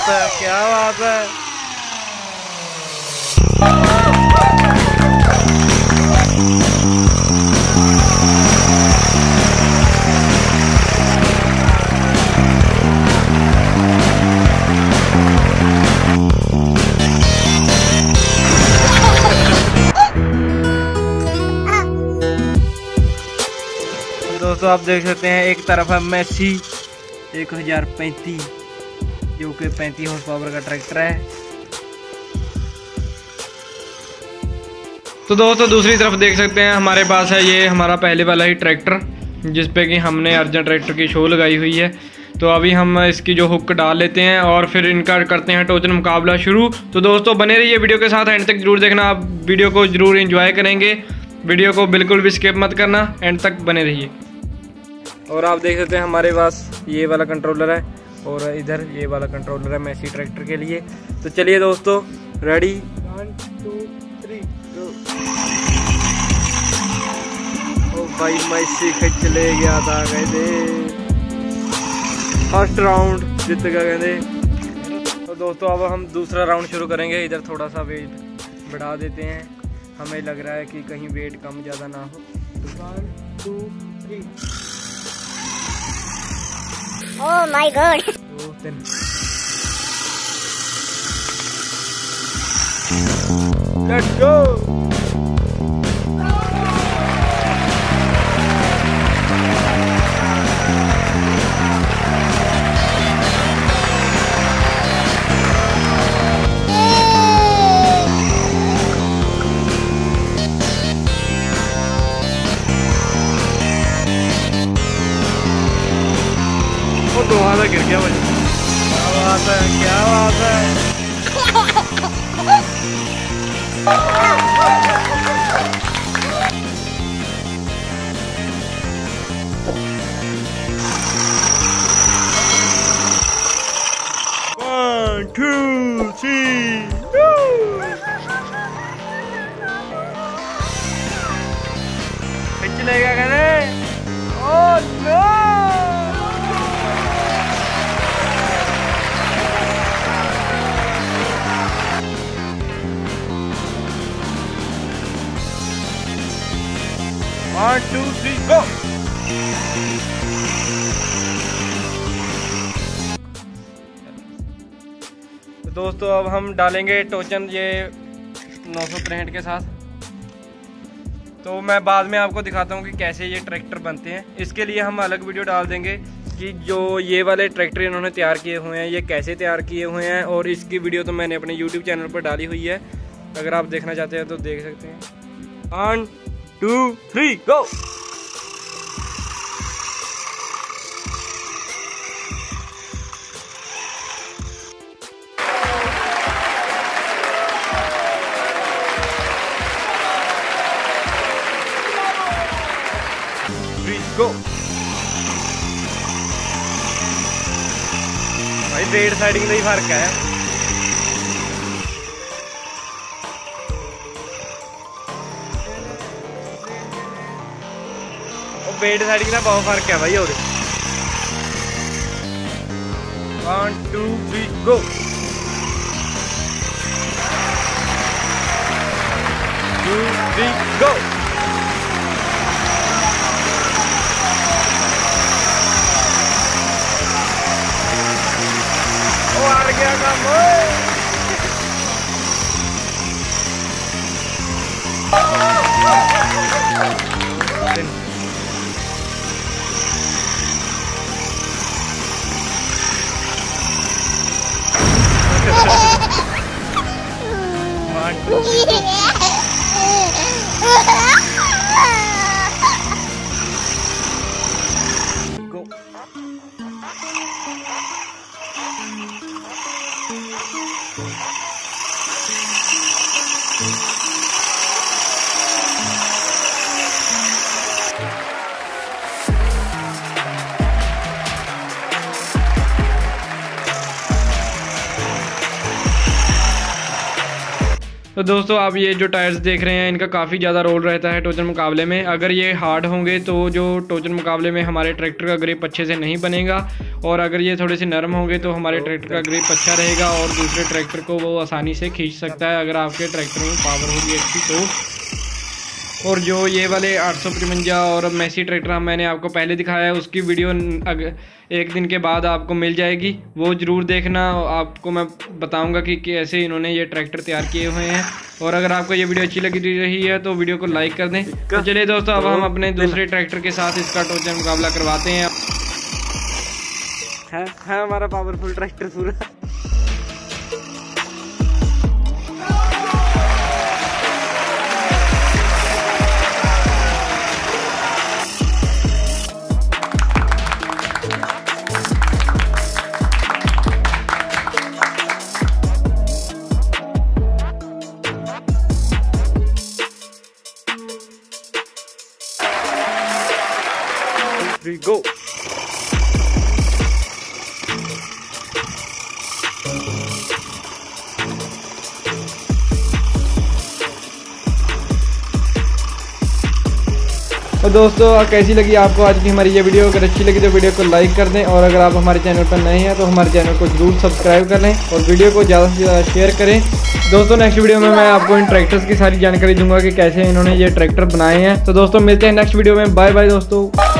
बात है, क्या बात है। दोस्तों आप देख सकते हैं एक तरफ है मैसी 1035 जो कि 35 हॉर्स पावर का ट्रैक्टर है। तो दोस्तों दूसरी तरफ देख सकते हैं हमारे पास है ये हमारा पहले वाला ही ट्रैक्टर जिस पे कि हमने अर्जेंट ट्रैक्टर की शो लगाई हुई है। तो अभी हम इसकी जो हुक डाल लेते हैं और फिर इनका करते हैं टोचन मुकाबला शुरू। तो दोस्तों बने रहिए वीडियो के साथ, एंड तक जरूर देखना, आप वीडियो को जरूर एंजॉय करेंगे। वीडियो को बिल्कुल भी स्किप मत करना, एंड तक बने रहिए। और आप देख सकते हैं हमारे पास ये वाला कंट्रोलर है और इधर ये वाला कंट्रोलर है मैसी ट्रैक्टर के लिए। तो चलिए दोस्तों, रेडी 1 2 3 गो। ओ भाई मैसी खिंच ले गया था, कहते फर्स्ट राउंड जीत गया कहते। तो दोस्तों अब हम दूसरा राउंड शुरू करेंगे। इधर थोड़ा सा वेट बढ़ा देते हैं, हमें लग रहा है कि कहीं वेट कम ज़्यादा ना हो। 1 2 3। Oh my god! 2 3। Let's go! तो वहाँ गिर गया भाई। क्या बात है, क्या बात है। 1 2 3 खिंच लेगा कहने। Oh no, One, two, three, go! तो दोस्तों अब हम डालेंगे टोचन ये 963 के साथ। तो मैं बाद में आपको दिखाता हूँ कि कैसे ये ट्रैक्टर बनते हैं। इसके लिए हम अलग वीडियो डाल देंगे कि जो ये वाले ट्रैक्टर इन्होंने तैयार किए हुए हैं ये कैसे तैयार किए हुए हैं, और इसकी वीडियो तो मैंने अपने YouTube चैनल पर डाली हुई है। अगर आप देखना चाहते हैं तो देख सकते हैं। 1 2 3 गो। गो भाई, वेट साइडिंग का ही फर्क है। वेट साइडिंग का बहुत फर्क है भाई। और 1 2 3 गो। 2 3 गो। गया काम। Go. तो दोस्तों आप ये जो टायर्स देख रहे हैं इनका काफ़ी ज़्यादा रोल रहता है टोचन मुकाबले में। अगर ये हार्ड होंगे तो जो टोचन मुकाबले में हमारे ट्रैक्टर का ग्रिप अच्छे से नहीं बनेगा, और अगर ये थोड़े से नरम होंगे तो हमारे ट्रैक्टर का ग्रिप अच्छा रहेगा और दूसरे ट्रैक्टर को वो आसानी से खींच सकता है अगर आपके ट्रैक्टर में पावर होगी अच्छी तो। और जो ये वाले 855 और मैसी ट्रैक्टर मैंने आपको पहले दिखाया है उसकी वीडियो एक दिन के बाद आपको मिल जाएगी, वो ज़रूर देखना। आपको मैं बताऊंगा कि कैसे इन्होंने ये ट्रैक्टर तैयार किए हुए हैं। और अगर आपको ये वीडियो अच्छी लगी रही है तो वीडियो को लाइक कर दें। तो चलिए दोस्तों अब हम अपने दूसरे ट्रैक्टर के साथ इसका टोचन मुकाबला करवाते हैं। है हमारा पावरफुल ट्रैक्टर पूरा। Go. तो दोस्तों कैसी लगी आपको आज की हमारी ये वीडियो? अगर अच्छी लगी तो वीडियो को लाइक कर दें, और अगर आप हमारे चैनल पर नए हैं तो हमारे चैनल को जरूर सब्सक्राइब कर लें और वीडियो को ज़्यादा से ज़्यादा शेयर करें। दोस्तों नेक्स्ट वीडियो में मैं आपको इन ट्रैक्टर्स की सारी जानकारी दूंगा कि कैसे इन्होंने ये ट्रैक्टर बनाए हैं। तो दोस्तों मिलते हैं नेक्स्ट वीडियो में। बाय बाय दोस्तों।